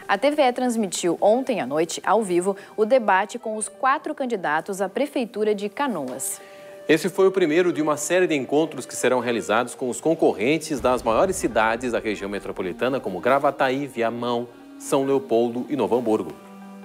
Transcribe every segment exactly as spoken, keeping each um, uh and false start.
A T V E transmitiu ontem à noite, ao vivo, o debate com os quatro candidatos à Prefeitura de Canoas. Esse foi o primeiro de uma série de encontros que serão realizados com os concorrentes das maiores cidades da região metropolitana, como Gravataí, Viamão, São Leopoldo e Novo Hamburgo.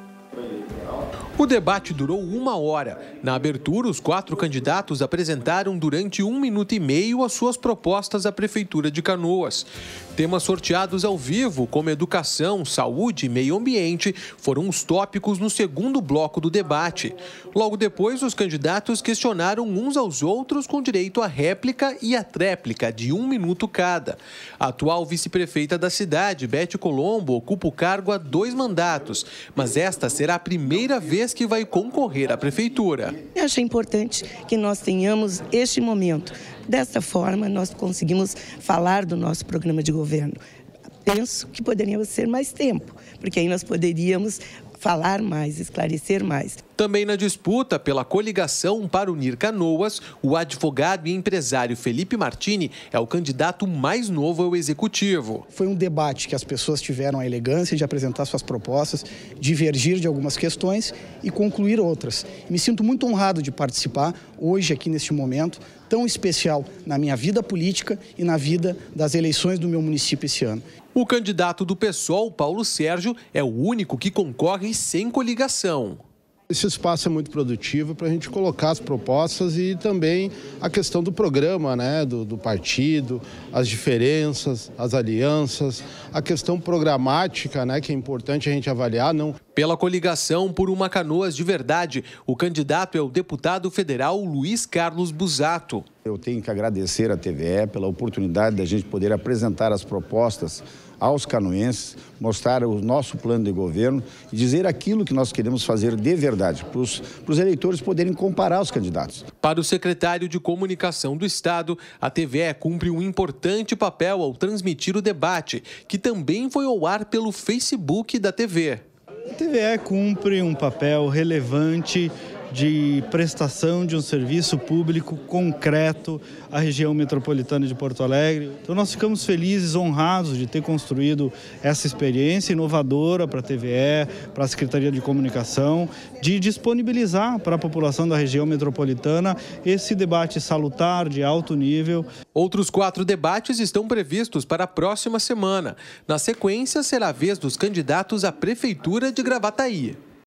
O debate durou uma hora. Na abertura, os quatro candidatos apresentaram durante um minuto e meio as suas propostas à Prefeitura de Canoas. Temas sorteados ao vivo, como educação, saúde e meio ambiente, foram os tópicos no segundo bloco do debate. Logo depois, os candidatos questionaram uns aos outros com direito à réplica e à tréplica, de um minuto cada. A atual vice-prefeita da cidade, Beth Colombo, ocupa o cargo há dois mandatos, mas esta será a primeira vez que vai concorrer à prefeitura. Eu acho importante que nós tenhamos este momento. Dessa forma, nós conseguimos falar do nosso programa de governo. Penso que poderíamos ter mais tempo, porque aí nós poderíamos falar mais, esclarecer mais. Também na disputa pela coligação para unir Canoas, o advogado e empresário Felipe Martini é o candidato mais novo ao executivo. Foi um debate que as pessoas tiveram a elegância de apresentar suas propostas, divergir de algumas questões e concluir outras. Me sinto muito honrado de participar hoje aqui neste momento tão especial na minha vida política e na vida das eleições do meu município esse ano. O candidato do PSOL, Paulo Sérgio, é o único que concorre sem coligação. Esse espaço é muito produtivo para a gente colocar as propostas e também a questão do programa, né, do, do partido, as diferenças, as alianças, a questão programática, né, que é importante a gente avaliar. Não... Pela coligação por uma Canoas de verdade, o candidato é o deputado federal Luiz Carlos Busato. Eu tenho que agradecer à T V E pela oportunidade da gente poder apresentar as propostas aos canoenses, mostrar o nosso plano de governo e dizer aquilo que nós queremos fazer de verdade, para os, para os eleitores poderem comparar os candidatos. Para o secretário de Comunicação do Estado, a T V E cumpre um importante papel ao transmitir o debate, que também foi ao ar pelo Facebook da T V. A T V E cumpre um papel relevante de prestação de um serviço público concreto à região metropolitana de Porto Alegre. Então nós ficamos felizes, honrados de ter construído essa experiência inovadora para a T V E, para a Secretaria de Comunicação, de disponibilizar para a população da região metropolitana esse debate salutar de alto nível. Outros quatro debates estão previstos para a próxima semana. Na sequência, será a vez dos candidatos à Prefeitura de Gravataí.